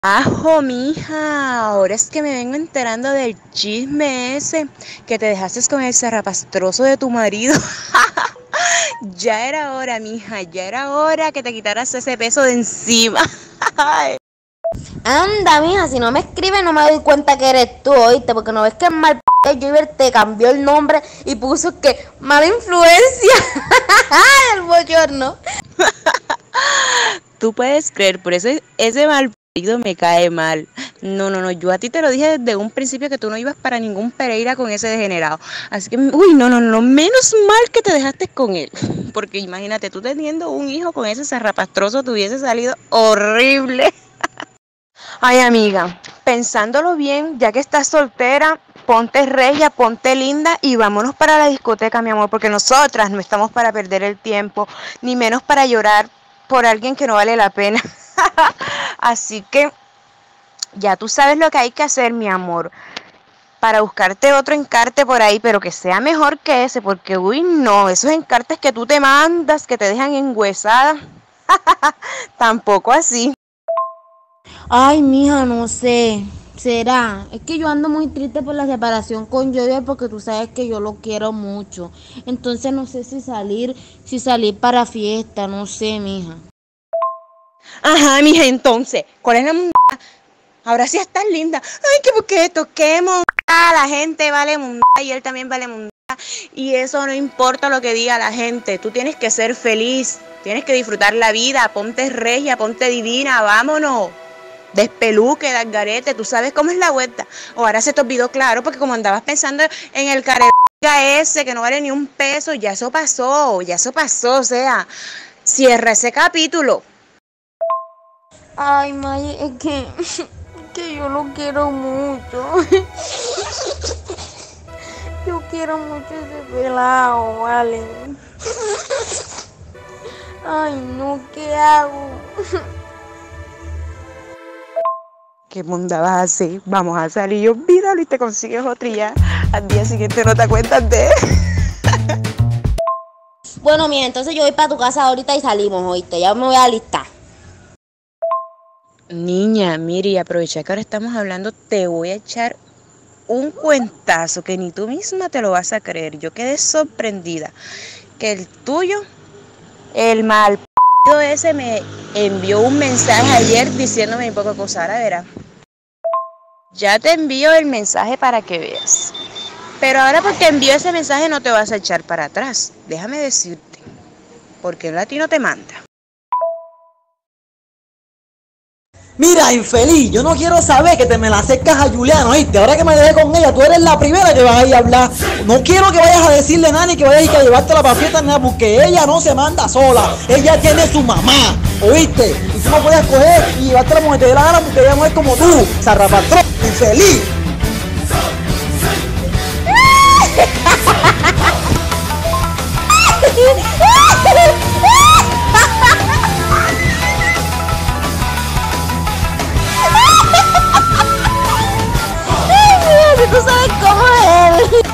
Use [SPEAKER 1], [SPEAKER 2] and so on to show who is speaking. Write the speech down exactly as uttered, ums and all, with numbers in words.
[SPEAKER 1] Ajo, mija, ahora es que me vengo enterando del chisme ese que te dejaste con el zarrapastroso de tu marido. Ya era hora, mija, ya era hora que te quitaras ese peso de encima.
[SPEAKER 2] Anda, mija, si no me escribes no me doy cuenta que eres tú, ¿oíste? Porque no ves que el mal p Joyver te cambió el nombre y puso que mala influencia. El bochorno.
[SPEAKER 1] Tú puedes creer, por eso ese mal marido me cae mal. No, no, no, yo a ti te lo dije desde un principio que tú no ibas para ningún Pereira con ese degenerado. Así que, uy, no, no, no, menos mal que te dejaste con él. Porque imagínate, tú teniendo un hijo con ese zarrapastroso te hubiese salido horrible. Ay, amiga, pensándolo bien, ya que estás soltera, ponte regia, ponte linda y vámonos para la discoteca, mi amor, porque nosotras no estamos para perder el tiempo, ni menos para llorar por alguien que no vale la pena. Así que ya tú sabes lo que hay que hacer, mi amor, para buscarte otro encarte por ahí, pero que sea mejor que ese, porque uy, no, esos encartes que tú te mandas, que te dejan engüesada, tampoco así.
[SPEAKER 2] Ay, mija, no sé. ¿Será? Es que yo ando muy triste por la separación con Joyver porque tú sabes que yo lo quiero mucho. Entonces no sé si salir, si salir para fiesta, no sé, mija.
[SPEAKER 1] Ajá, mija, entonces, ¿cuál es la munda? Ahora sí estás linda. Ay, que porque esto, qué munda, la gente vale munda y él también vale munda. Y eso no importa lo que diga la gente, tú tienes que ser feliz, tienes que disfrutar la vida, ponte regia, ponte divina, vámonos. Despeluque, desgarete, tú sabes cómo es la vuelta. O ahora se te olvidó, claro, porque como andabas pensando en el care ese que no vale ni un peso, ya eso pasó, ya eso pasó, o sea, cierra ese capítulo.
[SPEAKER 2] Ay, May, es que, que yo lo quiero mucho. Yo quiero mucho ese pelado, vale. Ay, no, ¿qué hago?
[SPEAKER 1] ¿Qué munda vas a hacer? Vamos a salir, olvídalo y te consigues otra y ya al día siguiente no te acuerdas de él.
[SPEAKER 2] Bueno, mira, entonces yo voy para tu casa ahorita y salimos, oíste, ya me voy a alistar.
[SPEAKER 1] Niña, mire, y aprovecha que ahora estamos hablando, te voy a echar un cuentazo que ni tú misma te lo vas a creer. Yo quedé sorprendida que el tuyo, el mal p*** ese, me envió un mensaje ayer diciéndome un poco cosa, ahora verás. Ya te envío el mensaje para que veas. Pero ahora porque envío ese mensaje no te vas a echar para atrás. Déjame decirte, porque el latino te manda.
[SPEAKER 3] Mira, infeliz, yo no quiero saber que te me la acercas a Juliana, ¿oíste? Ahora que me dejé con ella, tú eres la primera que vas a ir a hablar. No quiero que vayas a decirle nada ni que vayas a ir a llevártela para fiesta ni nada, porque ella no se manda sola. Ella tiene su mamá, ¿oíste? Y tú no puedes coger y llevártela como te dé la gana porque ella no es como tú, zarrapatrón, infeliz.
[SPEAKER 2] Tú sabes cómo es.